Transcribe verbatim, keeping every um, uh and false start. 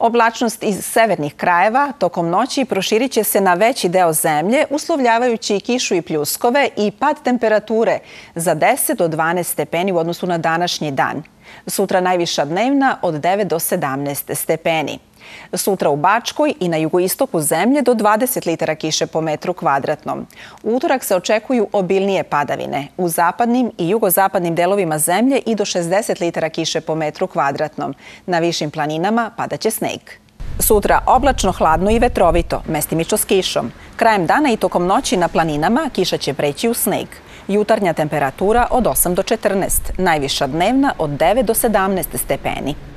Oblačnost iz severnih krajeva tokom noći proširit će se na veći deo zemlje, uslovljavajući kišu i pljuskove i pad temperature za deset do dvanaest stepeni u odnosu na današnji dan. Sutra najviša dnevna od devet do sedamnaest stepeni. Sutra u Bačkoj i na jugoistoku zemlje do dvadeset litara kiše po metru kvadratnom. U utorak se očekuju obilnije padavine. U zapadnim i jugozapadnim delovima zemlje i do šezdeset litara kiše po metru kvadratnom. Na višim planinama padaće sneg. Sutra oblačno, hladno i vetrovito, mestimično s kišom. Krajem dana i tokom noći na planinama kiša će preći u sneg. Jutarnja temperatura od osam do četrnaest, najviša dnevna od devet do sedamnaest stepeni.